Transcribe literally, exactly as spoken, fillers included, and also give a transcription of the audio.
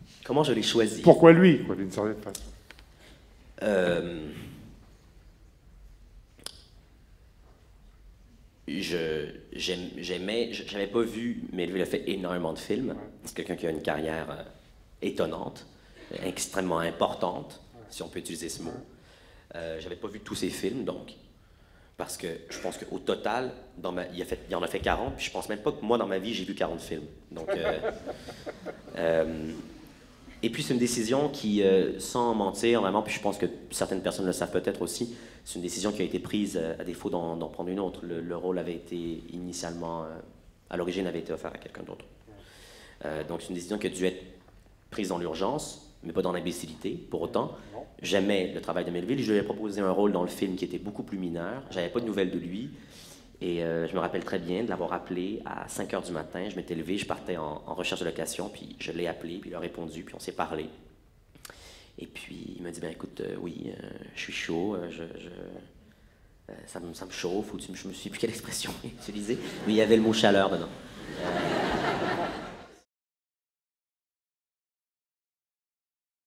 Comment je l'ai choisi? Pourquoi lui, quoi, d'une certaine façon? Euh, je, j'aime- j'aimais, je- j'avais pas vu, mais lui, il a fait énormément de films. C'est quelqu'un qui a une carrière euh, étonnante, euh, extrêmement importante, si on peut utiliser ce mot. Euh, j'avais pas vu tous ses films, donc, parce que je pense qu'au total, dans ma, il, a fait, il en a fait quarante, puis je pense même pas que moi, dans ma vie, j'ai vu quarante films. Donc, euh, euh, et puis c'est une décision qui, euh, sans mentir, vraiment, puis je pense que certaines personnes le savent peut-être aussi, c'est une décision qui a été prise euh, à défaut d'en, d'en prendre une autre. Le, le rôle avait été initialement, euh, à l'origine, avait été offert à quelqu'un d'autre. Euh, donc c'est une décision qui a dû être prise dans l'urgence, mais pas dans l'imbécilité, pour autant. J'aimais le travail de Melville, je lui ai proposé un rôle dans le film qui était beaucoup plus mineur. J'avais pas de nouvelles de lui. Et euh, je me rappelle très bien de l'avoir appelé à cinq heures du matin. Je m'étais levé, je partais en, en recherche de location, puis je l'ai appelé, puis il a répondu, puis on s'est parlé. Et puis il m'a dit, ben écoute, euh, oui, euh, je suis chaud, euh, je, je, euh, ça, me, ça me chauffe, ou tu, je me suis plus quelle expression utiliser, mais il y avait le mot chaleur dedans. Euh,